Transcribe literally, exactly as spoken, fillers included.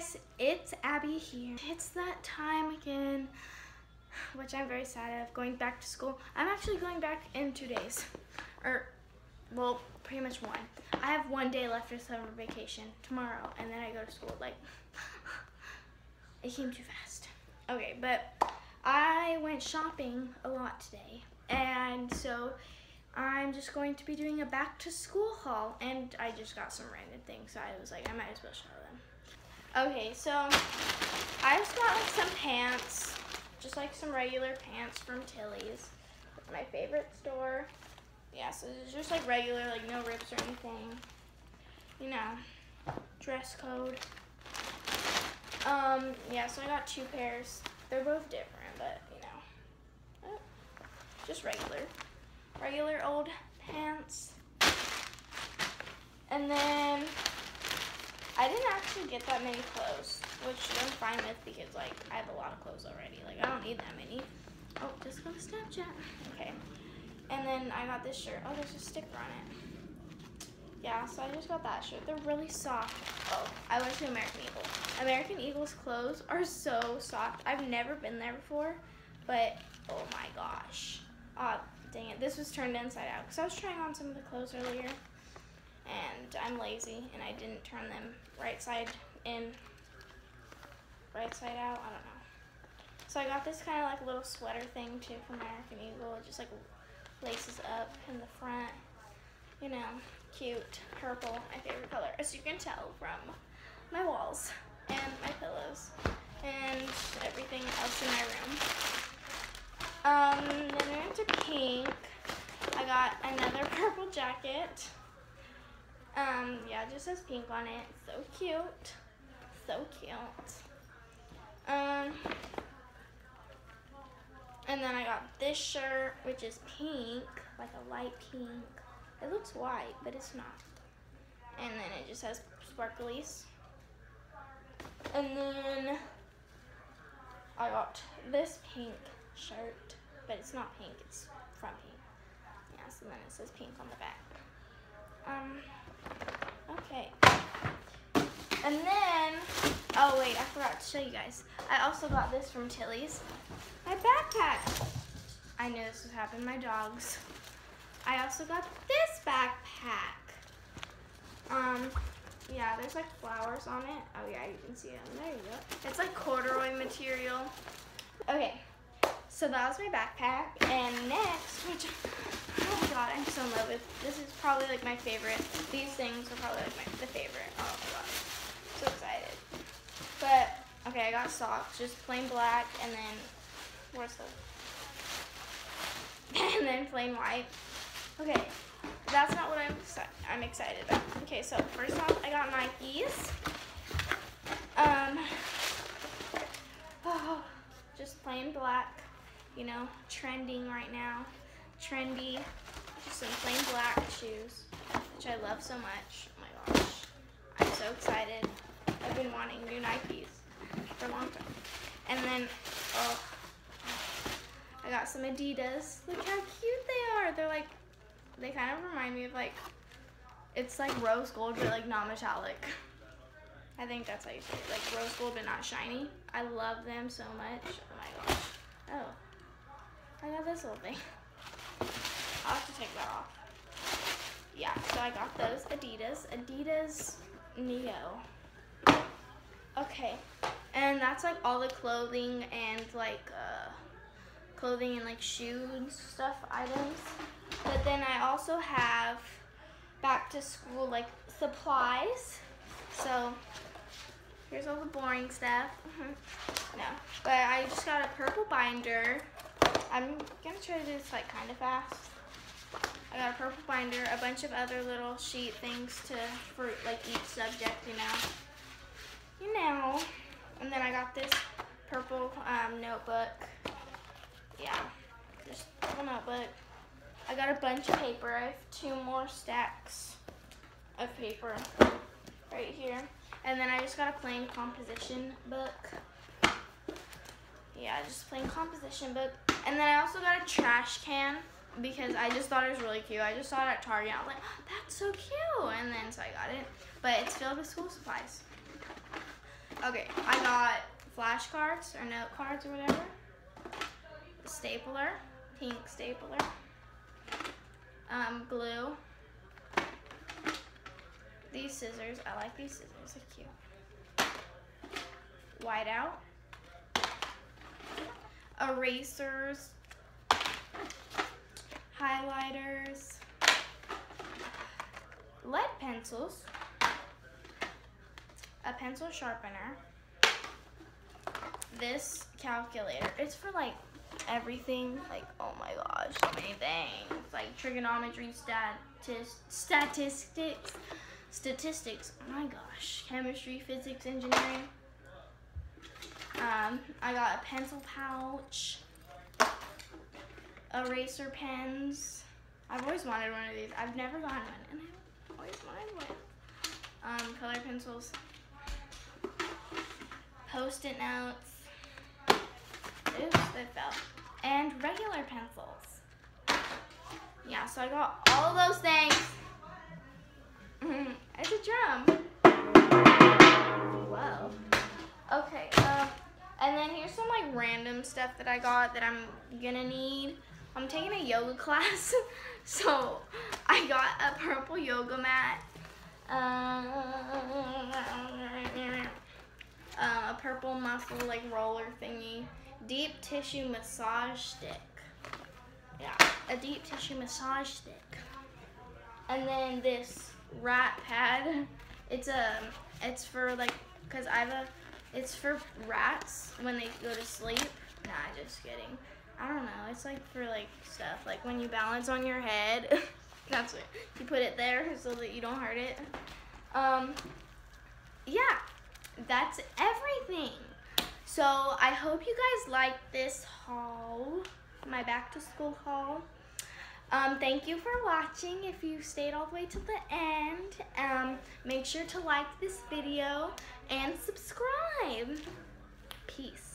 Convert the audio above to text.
guys, it's Abby here. It's that time again, which I'm very sad of, going back to school. I'm actually going back in two days, or, well, pretty much one. I have one day left of summer vacation tomorrow, and then I go to school. Like, it came too fast. Okay, but I went shopping a lot today, and so I'm just going to be doing a back to school haul, and I just got some random things, so I was like, I might as well show them. Okay, so I just got like some pants, just like some regular pants from Tilly's, my favorite store. Yeah, so it's just like regular, like no rips or anything, you know, dress code. Um, yeah, so I got two pairs. They're both different, but you know, oh, just regular. Regular old pants. And then I didn't actually get that many clothes, which I'm fine with because like I have a lot of clothes already. Like I don't need that many. Oh, just go to Snapchat. Okay. And then I got this shirt. Oh, there's a sticker on it. Yeah, so I just got that shirt. They're really soft. Oh, I went to American Eagle. American Eagle's clothes are so soft. I've never been there before, but oh my gosh. Uh, dang it, this was turned inside out because I was trying on some of the clothes earlier and I'm lazy and I didn't turn them right side in, right side out, I don't know. So I got this kind of like little sweater thing too from American Eagle. It just like laces up in the front, you know, cute, purple, my favorite color, as you can tell from my walls and my pillows and everything else in my room. Um, then we went to pink. I got another purple jacket. Um, yeah, it just says pink on it. So cute. So cute. Um, and then I got this shirt, which is pink, like a light pink. It looks white, but it's not. And then it just has sparklies. And then I got this pink shirt, but it's not pink, it's from pink. Yeah, so then it says pink on the back. Um, okay. And then, oh wait, I forgot to show you guys. I also got this from Tilly's. My backpack. I knew this would happen, my dogs. I also got this backpack. Um, yeah, there's like flowers on it. Oh yeah, you can see them. There you go. It's like corduroy material. Okay. So that was my backpack, and next, which, oh my god, I'm so in love with, this is probably like my favorite. These things are probably like my the favorite. Oh my god, so excited. But, okay, I got socks, just plain black, and then, where's the, and then plain white. Okay, that's not what I'm, I'm excited about. Okay, so first off, I got Nikes. Um, oh, just plain black. You know, trending right now. Trendy. Just some plain black shoes, which I love so much. Oh my gosh. I'm so excited. I've been wanting new Nikes for a long time. And then, oh, I got some Adidas. Look how cute they are. They're like, they kind of remind me of like, it's like rose gold, but like not metallic. I think that's how you say it. Like rose gold, but not shiny. I love them so much. Oh my gosh. Oh. I got this little thing. I'll have to take that off. Yeah, so I got those Adidas. Adidas Neo. Okay, and that's like all the clothing and like uh, clothing and like shoes stuff items. But then I also have back to school like supplies. So here's all the boring stuff. No, but I just got a purple binder. I'm gonna try to do this like kind of fast. I got a purple binder, a bunch of other little sheet things to for like each subject, you know. You know. And then I got this purple um, notebook. Yeah, just purple notebook. I got a bunch of paper. I have two more stacks of paper right here. And then I just got a plain composition book. Yeah, just plain composition book. And then I also got a trash can because I just thought it was really cute. I just saw it at Target. I was like, oh, that's so cute. And then so I got it. But it's filled with school supplies. Okay, I got flashcards or note cards or whatever. Stapler, pink stapler. Um, glue. These scissors, I like these scissors, they're cute. Whiteout. Erasers. Highlighters. Lead pencils. A pencil sharpener. This calculator. It's for like everything. Like, oh my gosh, so many things. Like trigonometry, statis statistics, statistics. Oh my gosh, chemistry, physics, engineering. Um, I got a pencil pouch, eraser pens. I've always wanted one of these. I've never gotten one, and I've always wanted one. Um, color pencils, Post-it notes. Oops, they fell. And regular pencils. Yeah, so I got all of those things. It's a drum. Whoa. Okay, um, and then here's some like random stuff that I got that I'm gonna need. I'm taking a yoga class, so I got a purple yoga mat, um, uh, a purple muscle like roller thingy, deep tissue massage stick. Yeah, a deep tissue massage stick. And then this rat pad. It's a, it's for like, cause I have a, it's for rats when they go to sleep. Nah, just kidding. I don't know. It's like for like stuff, like when you balance on your head. That's it. You put it there so that you don't hurt it. Um, yeah, that's everything. So I hope you guys liked this haul, my back to school haul. Um, thank you for watching. If you stayed all the way to the end, um, make sure to like this video and subscribe. Peace.